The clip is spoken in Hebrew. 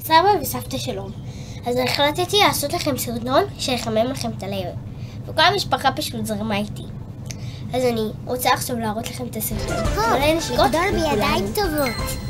סבא וסבתא שלום. אז החלטתי לעשות לכם סרטון שיחמם לכם את הלב. וכל המשפחה פשוט זרמה איתי. אז אני רוצה עכשיו להראות לכם את הסרטון. גדול בידיים טובות.